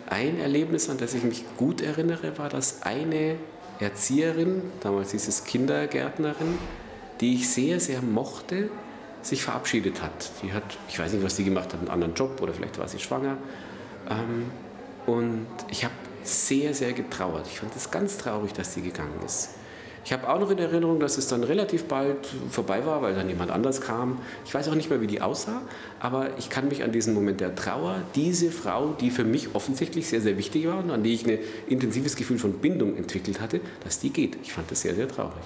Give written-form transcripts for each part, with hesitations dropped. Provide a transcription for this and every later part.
ein Erlebnis, an das ich mich gut erinnere, war, dass eine Erzieherin, damals hieß es Kindergärtnerin, die ich sehr, sehr mochte, sich verabschiedet hat. Die hat, ich weiß nicht, was die gemacht hat, einen anderen Job oder vielleicht war sie schwanger. Und ich habe sehr, sehr getrauert. Ich fand es ganz traurig, dass sie gegangen ist. Ich habe auch noch in Erinnerung, dass es dann relativ bald vorbei war, weil dann jemand anders kam. Ich weiß auch nicht mehr, wie die aussah, aber ich kann mich an diesen Moment der Trauer, diese Frau, die für mich offensichtlich sehr, sehr wichtig war und an die ich ein intensives Gefühl von Bindung entwickelt hatte, dass die geht. Ich fand das sehr, sehr traurig.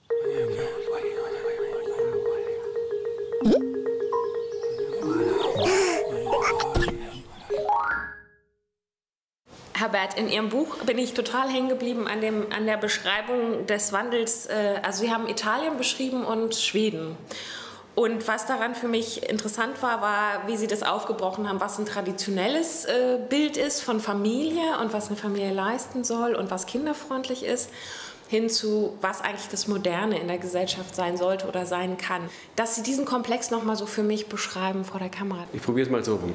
Herbert, in Ihrem Buch bin ich total hängen geblieben an der Beschreibung des Wandels. Also Sie haben Italien beschrieben und Schweden. Und was daran für mich interessant war, war, wie Sie das aufgebrochen haben, was ein traditionelles Bild ist von Familie und was eine Familie leisten soll und was kinderfreundlich ist, hin zu, was eigentlich das Moderne in der Gesellschaft sein sollte oder sein kann. Dass Sie diesen Komplex noch mal so für mich beschreiben vor der Kamera. Ich probiere es mal so rum.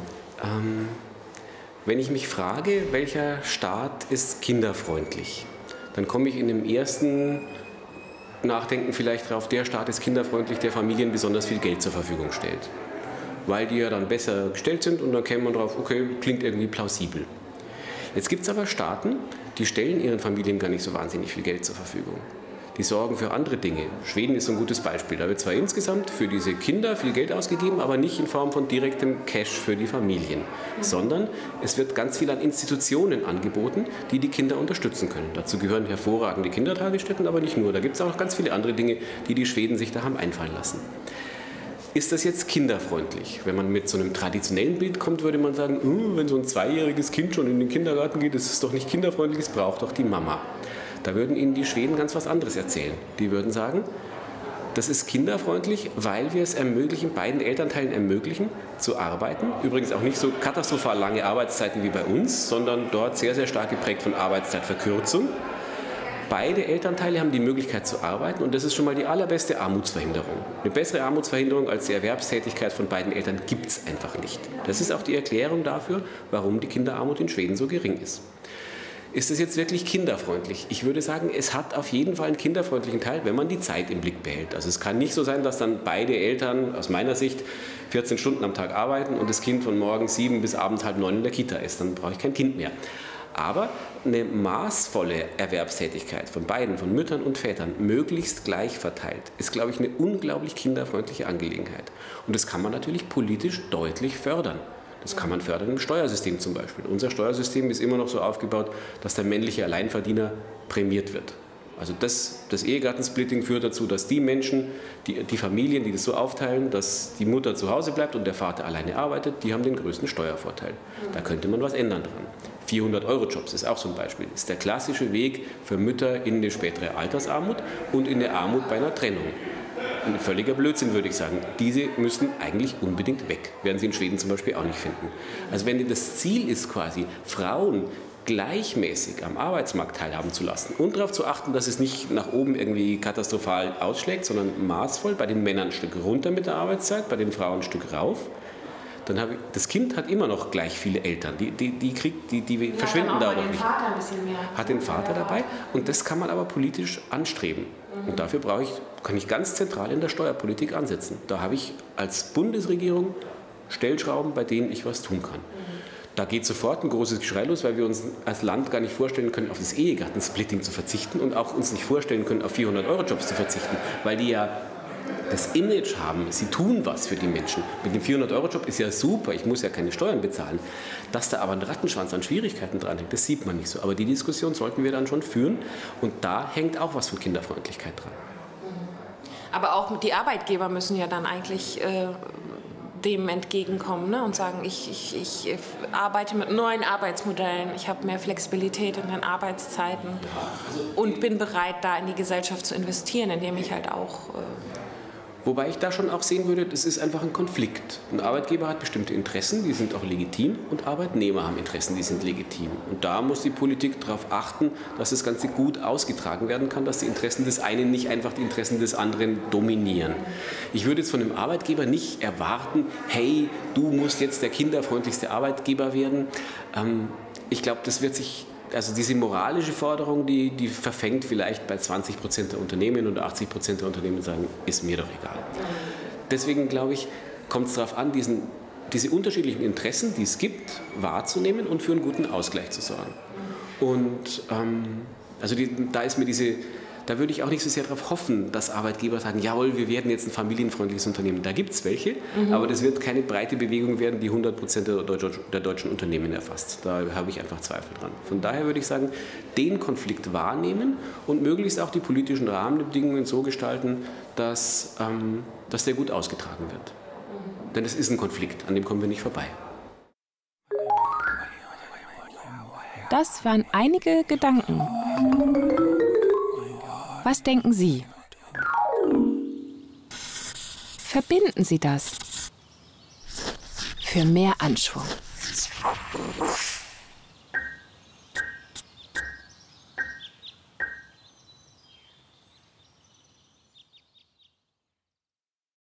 Wenn ich mich frage, welcher Staat ist kinderfreundlich, dann komme ich in dem ersten Nachdenken vielleicht darauf, der Staat ist kinderfreundlich, der Familien besonders viel Geld zur Verfügung stellt. Weil die ja dann besser gestellt sind und dann käme man drauf, okay, klingt irgendwie plausibel. Jetzt gibt es aber Staaten, die stellen ihren Familien gar nicht so wahnsinnig viel Geld zur Verfügung. Die sorgen für andere Dinge. Schweden ist so ein gutes Beispiel. Da wird zwar insgesamt für diese Kinder viel Geld ausgegeben, aber nicht in Form von direktem Cash für die Familien, sondern es wird ganz viel an Institutionen angeboten, die die Kinder unterstützen können. Dazu gehören hervorragende Kindertagesstätten, aber nicht nur. Da gibt es auch ganz viele andere Dinge, die die Schweden sich da haben einfallen lassen. Ist das jetzt kinderfreundlich? Wenn man mit so einem traditionellen Bild kommt, würde man sagen, wenn so ein zweijähriges Kind schon in den Kindergarten geht, ist es doch nicht kinderfreundlich, es braucht doch die Mama. Da würden Ihnen die Schweden ganz was anderes erzählen. Die würden sagen, das ist kinderfreundlich, weil wir es ermöglichen, beiden Elternteilen ermöglichen, zu arbeiten. Übrigens auch nicht so katastrophal lange Arbeitszeiten wie bei uns, sondern dort sehr, sehr stark geprägt von Arbeitszeitverkürzung. Beide Elternteile haben die Möglichkeit zu arbeiten und das ist schon mal die allerbeste Armutsverhinderung. Eine bessere Armutsverhinderung als die Erwerbstätigkeit von beiden Eltern gibt es einfach nicht. Das ist auch die Erklärung dafür, warum die Kinderarmut in Schweden so gering ist. Ist es jetzt wirklich kinderfreundlich? Ich würde sagen, es hat auf jeden Fall einen kinderfreundlichen Teil, wenn man die Zeit im Blick behält. Also es kann nicht so sein, dass dann beide Eltern aus meiner Sicht 14 Stunden am Tag arbeiten und das Kind von morgens 7 bis abends 8:30 in der Kita ist. Dann brauche ich kein Kind mehr. Aber eine maßvolle Erwerbstätigkeit von beiden, von Müttern und Vätern, möglichst gleich verteilt, ist, glaube ich, eine unglaublich kinderfreundliche Angelegenheit. Und das kann man natürlich politisch deutlich fördern. Das kann man fördern im Steuersystem zum Beispiel. Unser Steuersystem ist immer noch so aufgebaut, dass der männliche Alleinverdiener prämiert wird. Also das Ehegattensplitting führt dazu, dass die Menschen, die Familien, die das so aufteilen, dass die Mutter zu Hause bleibt und der Vater alleine arbeitet, die haben den größten Steuervorteil. Da könnte man was ändern dran. 400-Euro-Jobs ist auch so ein Beispiel. Das ist der klassische Weg für Mütter in eine spätere Altersarmut und in eine Armut bei einer Trennung. Ein völliger Blödsinn, würde ich sagen. Diese müssten eigentlich unbedingt weg. Werden Sie in Schweden zum Beispiel auch nicht finden. Also wenn das Ziel ist quasi, Frauen gleichmäßig am Arbeitsmarkt teilhaben zu lassen und darauf zu achten, dass es nicht nach oben irgendwie katastrophal ausschlägt, sondern maßvoll, bei den Männern ein Stück runter mit der Arbeitszeit, bei den Frauen ein Stück rauf, dann das Kind hat immer noch gleich viele Eltern. Die verschwinden dadurch nicht. Hat den Vater dabei und das kann man aber politisch anstreben. Und dafür kann ich ganz zentral in der Steuerpolitik ansetzen. Da habe ich als Bundesregierung Stellschrauben, bei denen ich was tun kann. Da geht sofort ein großes Geschrei los, weil wir uns als Land gar nicht vorstellen können, auf das Ehegattensplitting zu verzichten und auch uns nicht vorstellen können, auf 400-Euro-Jobs zu verzichten, weil die ja das Image haben, sie tun was für die Menschen. Mit dem 400-Euro-Job ist ja super, ich muss ja keine Steuern bezahlen. Dass da aber ein Rattenschwanz an Schwierigkeiten dran hängt, das sieht man nicht so. Aber die Diskussion sollten wir dann schon führen und da hängt auch was von Kinderfreundlichkeit dran. Aber auch die Arbeitgeber müssen ja dann eigentlich dem entgegenkommen, ne? Und sagen, ich arbeite mit neuen Arbeitsmodellen, ich habe mehr Flexibilität in den Arbeitszeiten und bin bereit, da in die Gesellschaft zu investieren, indem ich halt auch... Wobei ich da schon auch sehen würde, das ist einfach ein Konflikt. Ein Arbeitgeber hat bestimmte Interessen, die sind auch legitim, und Arbeitnehmer haben Interessen, die sind legitim. Und da muss die Politik darauf achten, dass das Ganze gut ausgetragen werden kann, dass die Interessen des einen nicht einfach die Interessen des anderen dominieren. Ich würde jetzt von einem Arbeitgeber nicht erwarten, hey, du musst jetzt der kinderfreundlichste Arbeitgeber werden. ich glaube, das wird sich, also diese moralische Forderung, die verfängt vielleicht bei 20% der Unternehmen und 80% der Unternehmen sagen, ist mir doch egal. Deswegen glaube ich, kommt es darauf an, diese unterschiedlichen Interessen, die es gibt, wahrzunehmen und für einen guten Ausgleich zu sorgen. Und also da würde ich auch nicht so sehr darauf hoffen, dass Arbeitgeber sagen, jawohl, wir werden jetzt ein familienfreundliches Unternehmen. Da gibt es welche, aber das wird keine breite Bewegung werden, die 100% der deutschen Unternehmen erfasst. Da habe ich einfach Zweifel dran. Von daher würde ich sagen, den Konflikt wahrnehmen und möglichst auch die politischen Rahmenbedingungen so gestalten, dass der gut ausgetragen wird. Denn es ist ein Konflikt, an dem kommen wir nicht vorbei. Das waren einige Gedanken. Was denken Sie? Verbinden Sie das für mehr Anschwung.